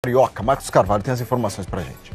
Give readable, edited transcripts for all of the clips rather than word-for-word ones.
Carioca, Marcos Carvalho tem as informações pra gente.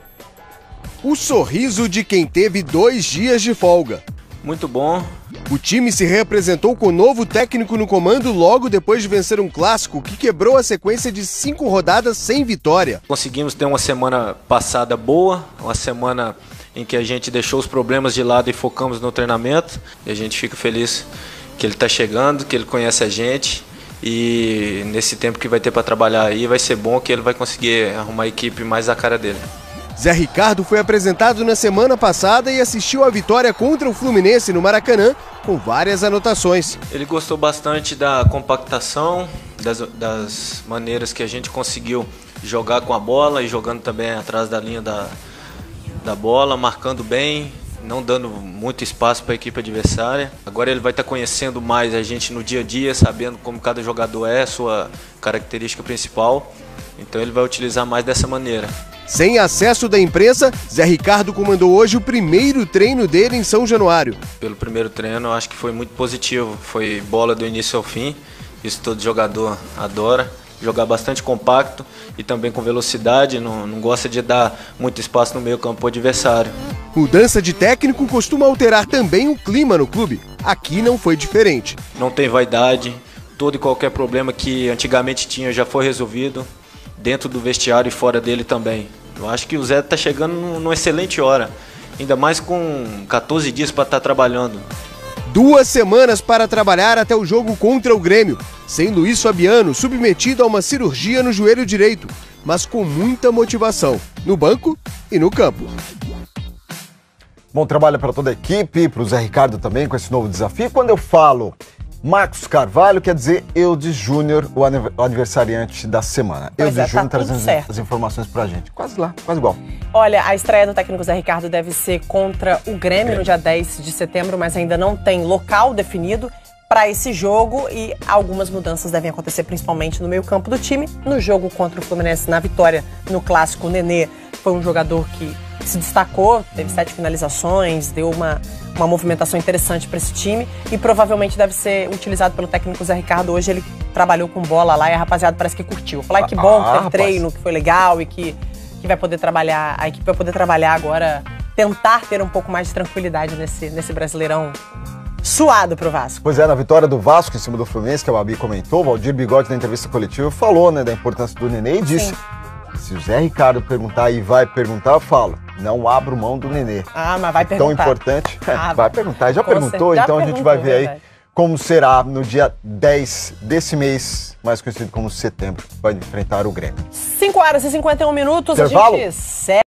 O sorriso de quem teve 2 dias de folga. Muito bom. O time se reapresentou com novo técnico no comando logo depois de vencer um clássico que quebrou a sequência de 5 rodadas sem vitória. Conseguimos ter uma semana passada boa, uma semana em que a gente deixou os problemas de lado e focamos no treinamento. E a gente fica feliz que ele está chegando, que ele conhece a gente. E nesse tempo que vai ter para trabalhar aí, vai ser bom que ele vai conseguir arrumar a equipe mais à cara dele. Zé Ricardo foi apresentado na semana passada e assistiu à vitória contra o Fluminense no Maracanã, com várias anotações. Ele gostou bastante da compactação, das maneiras que a gente conseguiu jogar com a bola e jogando também atrás da linha da bola, marcando bem, não dando muito espaço para a equipe adversária. Agora ele vai estar conhecendo mais a gente no dia a dia, sabendo como cada jogador é, sua característica principal. Então ele vai utilizar mais dessa maneira. Sem acesso da imprensa, Zé Ricardo comandou hoje o primeiro treino dele em São Januário. Pelo primeiro treino, eu acho que foi muito positivo. Foi bola do início ao fim. Isso todo jogador adora. Jogar bastante compacto e também com velocidade. Não gosta de dar muito espaço no meio campo adversário. Mudança de técnico costuma alterar também o clima no clube. Aqui não foi diferente. Não tem vaidade. Todo e qualquer problema que antigamente tinha já foi resolvido. Dentro do vestiário e fora dele também. Eu acho que o Zé está chegando numa excelente hora, ainda mais com 14 dias para estar trabalhando. 2 semanas para trabalhar até o jogo contra o Grêmio, sem Luiz Fabiano submetido a uma cirurgia no joelho direito, mas com muita motivação, no banco e no campo. Bom trabalho para toda a equipe, para o Zé Ricardo também com esse novo desafio. Quando eu falo Marcos Carvalho, quer dizer Eudes Júnior, o aniversariante da semana. Eudes Júnior trazendo as informações pra gente. Quase lá, quase igual. Olha, a estreia do técnico Zé Ricardo deve ser contra o Grêmio no dia 10 de setembro, mas ainda não tem local definido para esse jogo e algumas mudanças devem acontecer principalmente no meio-campo do time. No jogo contra o Fluminense, na vitória no clássico, o Nenê foi um jogador que se destacou, teve 7 finalizações, deu uma movimentação interessante para esse time e provavelmente deve ser utilizado pelo técnico Zé Ricardo. Hoje ele trabalhou com bola lá e a rapaziada parece que curtiu. Falar que bom, que teve treino, que foi legal e que vai poder trabalhar, a equipe vai poder trabalhar agora, tentar ter um pouco mais de tranquilidade nesse Brasileirão suado pro Vasco. Pois é, na vitória do Vasco em cima do Fluminense, que a Babi comentou, o Valdir Bigode na entrevista coletiva falou, né, da importância do Nenê e disse: se o Zé Ricardo perguntar e vai perguntar, eu falo, não abro mão do Nenê. Ah, mas vai perguntar. Tão importante. Vai perguntar. Já perguntou, então a gente vai ver aí como será no dia 10 desse mês, mais conhecido como setembro, vai enfrentar o Grêmio. 5 horas e 51 minutos, Intervalo? A gente segue.